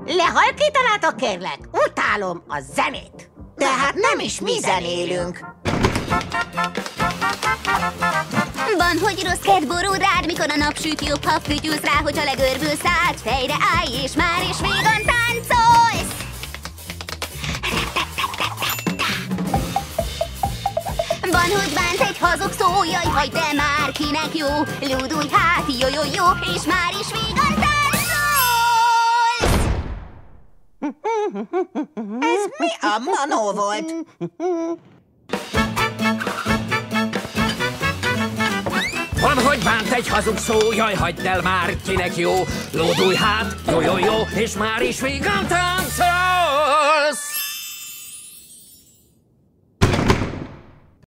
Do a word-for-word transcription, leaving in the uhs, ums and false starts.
Lehalkítanátok, kérlek? Utálom a zenét. Tehát nem is mi zenélünk. Van, hogy rossz kedv borul rád, mikor a napsüt jobb, ha fütyülsz rá, hogyha legörbülsz át. Fejre állj, és már is végan táncolsz! Van, hogy bánt egy hazug szó, jaj, hagyd, de már kinek jó. Lúdulj hát, jó, jó, jó, és már is végan táncolsz! Ez mi a manó volt? Van, hogy bánt egy hazug szó, jaj, hagyd el már, kinek jó. Lódulj hát, jó, jó, jó, és már is vígan táncol!